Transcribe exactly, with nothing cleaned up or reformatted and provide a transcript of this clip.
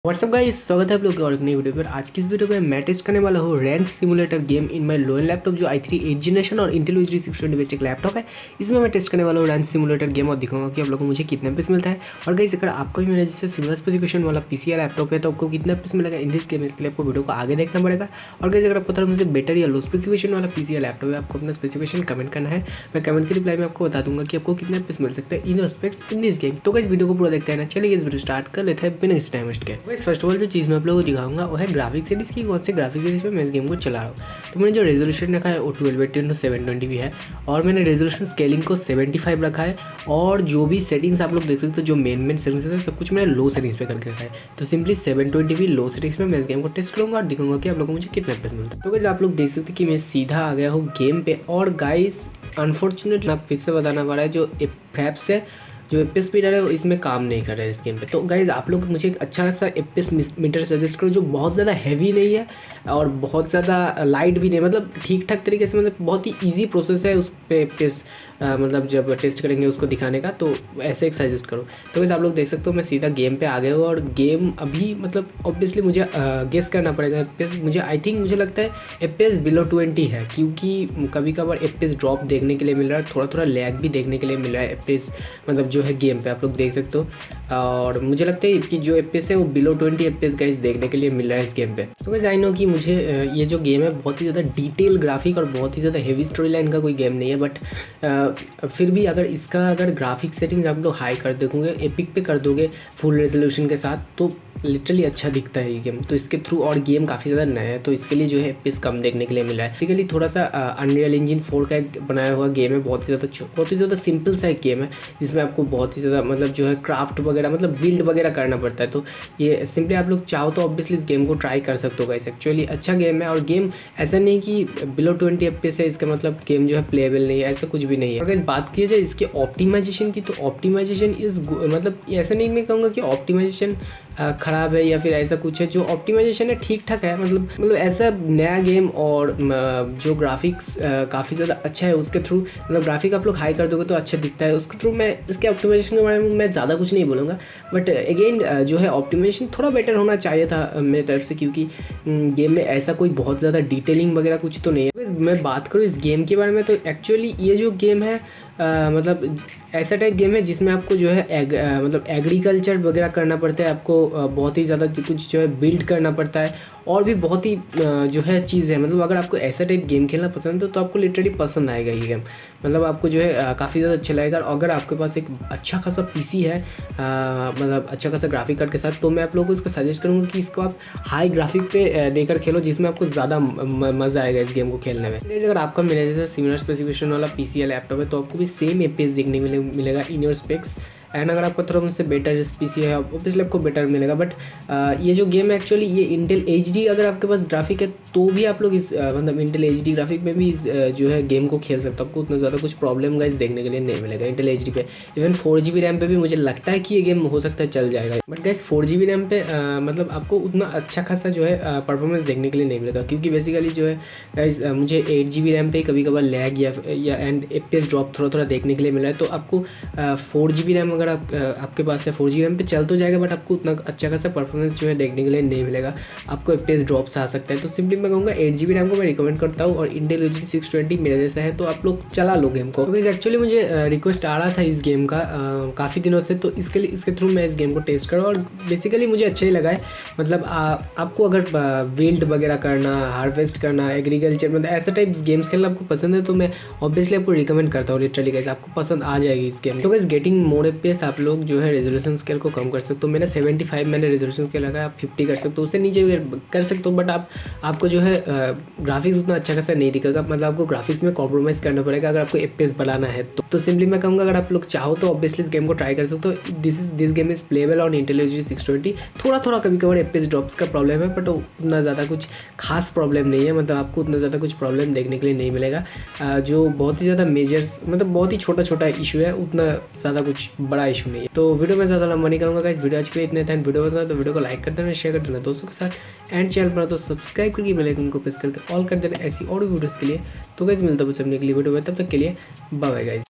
WhatsApp guys, स्वागत है आप लोग के और एक नई वीडियो पर। आज की इस वीडियो में मैं टेस्ट करने वाला हूँ rank simulator game in my low end laptop जो आई थ्री एट जनरेशन और Intel H D six twenty based एक लैपटॉप है। इसमें मैं टेस्ट करने वाला हूँ रैंक सिमुलेटर गेम और दिखाऊंगा कि आप लोगों को मुझे कितने पीस मिलता है। और गाइस, अगर आपको भी मेरे जैसे सिमिलर स्पेसिफिकेशन वाला पीसी या लैपटॉप है तो आपको कितना पीस मिलेगा इन दिस गेम, इसके लिए आपको वीडियो को आगे देखना पड़ेगा। और गाइस, अगर आपको थोड़ा मुझे बेटर या लो स्पेसिफिकेशन वाला पीसी या लैपटॉप है, आपको अपना स्पेसिफिकेशन कमेंट करना है। मैं कमेंट के रिप्लाई में आपको बता दूंगा कि आपको कितने पीस मिल सकते हैं in specs in this game. तो गाइस, वीडियो को पूरा देखते हैं ना। चलिए इस वीडियो स्टार्ट कर लेते हैं बिना किसी टाइम वेस्ट के। गाइस, फर्स्ट ऑफ ऑल जो चीज़ मैं आप लोगों को दिखाऊंगा वो है ग्राफिक सीरीज की। कौन से ग्राफिक सीरीज पे मैं इस गेम को चला रहा हूँ। तो मैंने जो रेजोल्यूशन रखा है वो twelve eighty into seven twenty भी है और मैंने रेजोल्यूशन स्केलिंग को सेवेंटी फाइव रखा है। और जो भी सेटिंग्स आप लोग देख सकते हो, जो मेन मेन सेटिंग्स है सब कुछ मैंने लो सेटिंग्स पे करके रखा है। तो सिंपली सेवन ट्वेंटी भी लो सेटिंग्स में मैं इस गेम को टेस्ट करूँगा और दिखाऊंगा कि आप लोगों को मुझे कितने पैसे मिलते हैं। तो गाइस, आप लोग देख सकते हैं कि मैं सीधा आ गया हूँ गेम पे। और गाइस, अनफॉर्चुनेटली आप फिर से बताना पड़ा है, जो फ्रैप्स है, जो एपीएस मीटर है वो इसमें काम नहीं कर रहा है इस गेम पे। तो गाइज, आप लोग मुझे एक अच्छा सा एपीएस मीटर सजेस्ट करो जो बहुत ज़्यादा हैवी नहीं है और बहुत ज़्यादा लाइट भी नहीं, मतलब ठीक ठाक तरीके से, मतलब बहुत ही इजी प्रोसेस है उस पर एपीएस मतलब जब टेस्ट करेंगे उसको दिखाने का। तो ऐसे एक सजेस्ट करो। तो वैसे आप लोग देख सकते हो मैं सीधा गेम पे आ गया हूँ और गेम अभी मतलब ऑब्वियसली मुझे गेस करना पड़ेगा एपीएस। मुझे आई थिंक मुझे लगता है एपीएस बिलो ट्वेंटी है, क्योंकि कभी कभार एपीएस ड्रॉप देखने के लिए मिल रहा है, थोड़ा थोड़ा लैग भी देखने के लिए मिल रहा है एपीएस मतलब जो है गेम पे आप लोग देख सकते हो। और मुझे लगता है कि जो एपीएस है वो बिलो ट्वेंटी एपीएस गाइस देखने के लिए मिल रहा है इस गेम पे। तो गाइस, आई नो कि मुझे ये जो गेम है बहुत ही ज़्यादा डिटेल ग्राफिक और बहुत ही ज़्यादा हेवी स्टोरी लाइन का कोई गेम नहीं है, बट फिर भी अगर इसका अगर ग्राफिक सेटिंग आप लोग हाई कर दोगे, एपिक पे कर दोगे फुल रेजोल्यूशन के साथ, तो लिटरली अच्छा दिखता है ये गेम। तो इसके थ्रू और गेम काफ़ी ज़्यादा नया है तो इसके लिए जो है एपीएस कम देखने के लिए मिला है। बेसिकली थोड़ा सा अनरियल इंजन फोर का एक बनाया हुआ गेम है, बहुत ही ज़्यादा बहुत ही ज़्यादा सिंपल सा एक गेम है जिसमें आपको बहुत ही ज़्यादा मतलब जो है क्राफ्ट वगैरह मतलब बिल्ड वगैरह करना पड़ता है। तो ये सिंपली आप लोग चाहो तो ऑब्वियसली इस गेम को ट्राई कर सकते हो गाइस। एक्चुअली अच्छा गेम है और गेम ऐसा नहीं कि बिलो ट्वेंटी एपीएस है इसका मतलब गेम जो है प्लेएबल नहीं है, ऐसा कुछ भी नहीं है। अगर बात की जाए इसके ऑप्टिमाइजेशन की, तो ऑप्टिमाइजेशन इज मतलब ऐसा नहीं मैं कहूँगा कि ऑप्टिमाइजेशन ख़राब है या फिर ऐसा कुछ है। जो ऑप्टिमाइजेशन है ठीक ठाक है, मतलब मतलब ऐसा नया गेम और जो ग्राफिक्स काफ़ी ज़्यादा अच्छा है उसके थ्रू, मतलब ग्राफिक आप लोग हाई कर दोगे तो अच्छा दिखता है उसके थ्रू। मैं इसके ऑप्टिमाइजेशन के बारे में मैं ज़्यादा कुछ नहीं बोलूँगा, बट अगेन जो है ऑप्टिमाइजेशन थोड़ा बेटर होना चाहिए था मेरी तरफ से, क्योंकि गेम में ऐसा कोई बहुत ज़्यादा डिटेलिंग वगैरह कुछ तो नहीं है। मैं बात करूँ इस गेम के बारे में तो एक्चुअली ये जो गेम है आ, मतलब ऐसा टाइप गेम है जिसमें आपको जो है एग, आ, मतलब एग्रीकल्चर वगैरह करना पड़ता है, आपको आ, बहुत ही ज़्यादा कुछ जो है बिल्ड करना पड़ता है और भी बहुत ही आ, जो है चीज़ है। मतलब अगर आपको ऐसा टाइप गेम खेलना पसंद है तो आपको लिटरली पसंद आएगा ये गेम, मतलब आपको जो है काफ़ी ज़्यादा अच्छा लगेगा। और अगर आपके पास एक अच्छा खासा पीसी है आ, मतलब अच्छा खासा ग्राफिक कार्ड के साथ, तो मैं आप लोगों को इसको सजेस्ट करूँगा कि इसको आप हाई ग्राफिक पे देकर खेलो जिसमें आपको ज़्यादा मज़ा आएगा इस गेम को खेलने में। अगर आपका मेरे जैसा सिमिलर स्पेसिफिकेशन वाला पीसी या लैपटॉप है तो आपको भी सेम एपीएस देखने मिले मिलेगा इन योर स्पेक्स। एंड अगर आपको थोड़ा मुझसे बेटर पीसी है ऑब्वियसली आपको बेटर मिलेगा। बट ये जो गेम है एक्चुअली ये इंटेल एचडी अगर आपके पास ग्राफिक है तो भी आप लोग इस आ, मतलब इंटेल एचडी ग्राफिक में भी इस, आ, जो है गेम को खेल सकते हो। आपको उतना ज़्यादा कुछ प्रॉब्लम गाइस देखने के लिए नहीं मिलेगा इंटेल एचडी पे। Even four G B RAM पे भी मुझे लगता है कि ये गेम हो सकता है चल जाएगा, but guys four G B RAM पे आ, मतलब आपको उतना अच्छा खासा जो है परफॉर्मेंस देखने के लिए नहीं मिलेगा, क्योंकि बेसिकली जो है गाइस मुझे एट जी बी रैम पे कभी कभार लैग या या एंड एपीएस ड्रॉप थोड़ा थोड़ा देखने के लिए मिला है। तो आपको फोर जी बी रैम अगर आप आपके पास है फोर जी रैम पे चल तो जाएगा, बट आपको उतना अच्छा खासा परफॉर्मेंस जो है देखने के लिए नहीं मिलेगा, आपको एपीएस ड्रॉप्स आ सकता है। तो सिंपली मैं कहूँगा एट जी बी रैम को मैं रिकमेंड करता हूँ और Intel H D six twenty मेरे जैसा है तो आप लोग चला लो गेम को। तो एक्चुअली मुझे रिक्वेस्ट आ रहा था इस गेम का काफ़ी दिनों से, तो इसके लिए इसके थ्रू मैं इस गेम को टेस्ट करूँ और बेसिकली मुझे अच्छा ही लगा है। मतलब आ, आपको अगर बिल्ड वगैरह करना, हार्वेस्ट करना, एग्रीकल्चर मतलब ऐसा टाइप गेम्स खेलना आपको पसंद है तो मैं ऑब्वियसली आपको रिकमेंड करता हूँ लिटरली गाइस, आपको पसंद आ जाएगी इस गेम। तो गाइस, गेटिंग मोर एपीएस आप लोग जो है रेजोल्यूशन स्केल को कम कर सकते हो। मैंने सेवेंटी फाइव मैंने रेजोल्यूशन स्केल लगा, आप फिफ्टी कर सकते हो, उससे नीचे कर सकते हो, बट आप आपको जो है ग्राफिक्स उतना अच्छा खासा नहीं दिखेगा, मतलब आपको ग्राफिक्स में कॉम्प्रोमाइज़ करना पड़ेगा अगर आपको एपीएस बढ़ाना है तो। तो सिंपली मैं कहूँगा अगर आप लोग चाहो तो ऑब्वियसली इस गेम को ट्राई कर सकते हो। This is this game is playable on Intel H D six twenty. थोड़ा थोड़ा कभी कभार एपीएस ड्रॉप्स का प्रॉब्लम है, बट उतना ज़्यादा कुछ खास प्रॉब्लम नहीं है, मतलब आपको उतना ज़्यादा कुछ प्रॉब्लम देखने के लिए नहीं मिलेगा। जो बहुत ही ज़्यादा मेजर मतलब बहुत ही छोटा छोटा इशू है, उतना ज़्यादा कुछ बड़ा इशू नहीं है। तो वीडियो में ज़्यादा लंबा नहीं करूँगा गाइस, वीडियो आज के लिए इतने था। वीडियो पसंद तो वीडियो को लाइक कर देना, शेयर कर देना दोस्तों के साथ, एंड चैनल पर तो सब्सक्राइब करके बेल आइकन को प्रेस करके ऑल कर देना ऐसी और वीडियोज़ के लिए। तो गाइस, मिलता है कुछ अपने के लिए वीडियो में, तब तक के लिए बाय बाय गाइस।